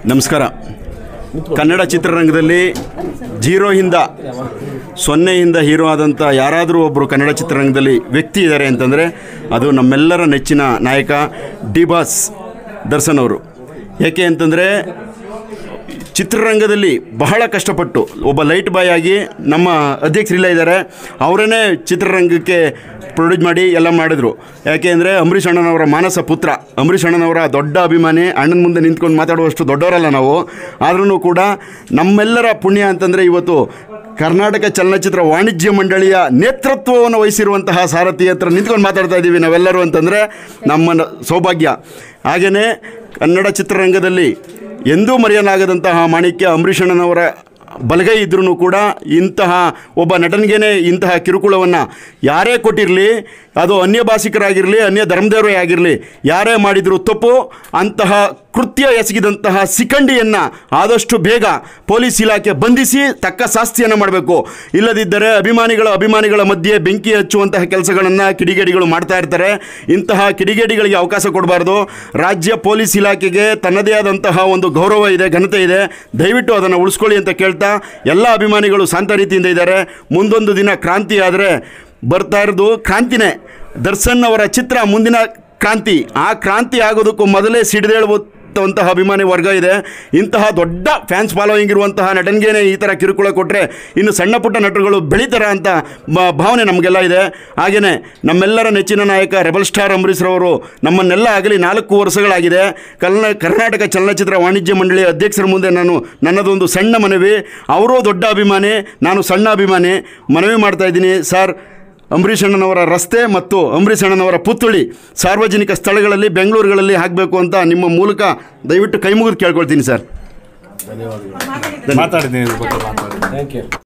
ನಮಸ್ಕಾರ. ಕನ್ನಡ ಚಿತ್ರರಂಗದಲ್ಲಿ ಜೀರೋಯಿಂದ ಸೊನ್ನೆಯಿಂದ ಹೀರೋ ಆದಂಥ ಯಾರಾದರೂ ಒಬ್ಬರು ಕನ್ನಡ ಚಿತ್ರರಂಗದಲ್ಲಿ ವ್ಯಕ್ತಿ ಇದ್ದಾರೆ ಅಂತಂದರೆ ಅದು ನಮ್ಮೆಲ್ಲರ ನೆಚ್ಚಿನ ನಾಯಕ ಡಿ ಬಾಸ್ ದರ್ಶನ್ ಅವರು. ಏಕೆ ಅಂತಂದರೆ ಚಿತ್ರರಂಗದಲ್ಲಿ ಬಹಳ ಕಷ್ಟಪಟ್ಟು ಒಬ್ಬ ಲೈಟ್ ಬಾಯ್ ಆಗಿ ನಮ್ಮ ಅಧ್ಯಕ್ಷರಿಲ್ಲ ಇದ್ದಾರೆ, ಅವರೇ ಚಿತ್ರರಂಗಕ್ಕೆ ಪ್ರೊಡ್ಯೂಸ್ ಮಾಡಿ ಎಲ್ಲ ಮಾಡಿದ್ರು. ಯಾಕೆ ಅಂದರೆ ಅಂಬರೀಷ್ ಅಣ್ಣನವರ ಮಾನಸ ಪುತ್ರ, ಅಂಬರೀಷ್ ಅಣ್ಣನವರ ದೊಡ್ಡ ಅಭಿಮಾನಿ. ಅಣ್ಣನ ಮುಂದೆ ನಿಂತ್ಕೊಂಡು ಮಾತಾಡುವಷ್ಟು ದೊಡ್ಡವರಲ್ಲ ನಾವು, ಆದ್ರೂ ಕೂಡ ನಮ್ಮೆಲ್ಲರ ಪುಣ್ಯ ಅಂತಂದರೆ ಇವತ್ತು ಕರ್ನಾಟಕ ಚಲನಚಿತ್ರ ವಾಣಿಜ್ಯ ಮಂಡಳಿಯ ನೇತೃತ್ವವನ್ನು ವಹಿಸಿರುವಂತಹ ಸಾರಥಿ ಹತ್ರ ನಿಂತ್ಕೊಂಡು ಮಾತಾಡ್ತಾ ಇದ್ದೀವಿ ನಾವೆಲ್ಲರೂ ಅಂತಂದರೆ ನಮ್ಮ ಸೌಭಾಗ್ಯ. ಹಾಗೆಯೇ ಕನ್ನಡ ಚಿತ್ರರಂಗದಲ್ಲಿ ಎಂದೂ ಮರೆಯಲಾಗದಂತಹ ಮಾಣಿಕ್ಯ ಅಂಬರೀಷ್ ಅಣ್ಣನವರ ಬಲಗೈ ಇದ್ರೂ ಕೂಡ ಇಂತಹ ಒಬ್ಬ ನಟನಿಗೇ ಇಂತಹ ಕಿರುಕುಳವನ್ನು ಯಾರೇ ಕೊಟ್ಟಿರಲಿ, ಅದು ಅನ್ಯ ಭಾಷಿಕರಾಗಿರಲಿ ಅನ್ಯ ಧರ್ಮದೇವರೇ ಆಗಿರಲಿ, ಯಾರೇ ಮಾಡಿದರೂ ತಪ್ಪು, ಅಂತಹ ಕೃತ್ಯ ಎಸಗಿದಂತಹ ಸಿಕಂಡಿಯನ್ನು ಆದಷ್ಟು ಬೇಗ ಪೊಲೀಸ್ ಇಲಾಖೆ ಬಂಧಿಸಿ ತಕ್ಕ ಶಾಸ್ತಿಯನ್ನು ಮಾಡಬೇಕು. ಇಲ್ಲದಿದ್ದರೆ ಅಭಿಮಾನಿಗಳ ಮಧ್ಯೆ ಬೆಂಕಿ ಹಚ್ಚುವಂತಹ ಕೆಲಸಗಳನ್ನು ಕಿಡಿಗೇಡಿಗಳು ಮಾಡ್ತಾ ಇರ್ತಾರೆ. ಇಂತಹ ಕಿಡಿಗೇಡಿಗಳಿಗೆ ಅವಕಾಶ ಕೊಡಬಾರ್ದು. ರಾಜ್ಯ ಪೊಲೀಸ್ ಇಲಾಖೆಗೆ ತನ್ನದೇ ಆದಂತಹ ಒಂದು ಗೌರವ ಇದೆ, ಘನತೆ ಇದೆ. ದಯವಿಟ್ಟು ಅದನ್ನು ಉಳಿಸ್ಕೊಳ್ಳಿ ಅಂತ ಕೇಳ್ತಾ ಎಲ್ಲ ಅಭಿಮಾನಿಗಳು ಶಾಂತ ರೀತಿಯಿಂದ ಇದ್ದಾರೆ. ಮುಂದೊಂದು ದಿನ ಕ್ರಾಂತಿ ಆದರೆ ಬರ್ತಾ ಇರೋದು ಕ್ರಾಂತಿನೇ. ದರ್ಶನ್ ಅವರ ಚಿತ್ರ ಮುಂದಿನ ಕ್ರಾಂತಿ. ಆ ಕ್ರಾಂತಿ ಆಗೋದಕ್ಕೂ ಮೊದಲೇ ಸಿಡಿದೇಳುವಂತಹ ಅಭಿಮಾನಿ ವರ್ಗ ಇದೆ. ಇಂತಹ ದೊಡ್ಡ ಫ್ಯಾನ್ಸ್ ಫಾಲೋಯಿಂಗ್ ಇರುವಂತಹ ನಟನಿಗೇನೆ ಈ ಥರ ಕಿರುಕುಳ ಕೊಟ್ಟರೆ ಇನ್ನು ಸಣ್ಣ ಪುಟ್ಟ ನಟರುಗಳು ಬೆಳೀತಾರೆ ಅಂತ ಭಾವನೆ ನಮಗೆಲ್ಲ ಇದೆ. ಹಾಗೆಯೇ ನಮ್ಮೆಲ್ಲರ ನೆಚ್ಚಿನ ನಾಯಕ ರೆಬಲ್ ಸ್ಟಾರ್ ಅಂಬರೀಷ್ ರವರು ನಮ್ಮನ್ನೆಲ್ಲ ಆಗಲಿ 4 ವರ್ಷಗಳಾಗಿದೆ. ಕರ್ನಾಟಕ ಚಲನಚಿತ್ರ ವಾಣಿಜ್ಯ ಮಂಡಳಿಯ ಅಧ್ಯಕ್ಷರ ಮುಂದೆ ನನ್ನದೊಂದು ಸಣ್ಣ ಮನವಿ. ಅವರೂ ದೊಡ್ಡ ಅಭಿಮಾನಿ, ನಾನು ಸಣ್ಣ ಅಭಿಮಾನಿ. ಮನವಿ ಮಾಡ್ತಾಯಿದ್ದೀನಿ, ಸರ್, ಅಂಬರೀಷ್ ಅಣ್ಣನವರ ರಸ್ತೆ ಮತ್ತು ಅಂಬರೀಷ್ ಅಣ್ಣನವರ ಪುತ್ಥಳಿ ಸಾರ್ವಜನಿಕ ಸ್ಥಳಗಳಲ್ಲಿ ಬೆಂಗಳೂರುಗಳಲ್ಲಿ ಹಾಕಬೇಕು ಅಂತ ನಿಮ್ಮ ಮೂಲಕ ದಯವಿಟ್ಟು ಕೈ ಮುಗಿದು ಕೇಳ್ಕೊಳ್ತೀನಿ ಸರ್. ಧನ್ಯವಾದಗಳು. ಮಾತಾಡಿದ್ದೀನಿ.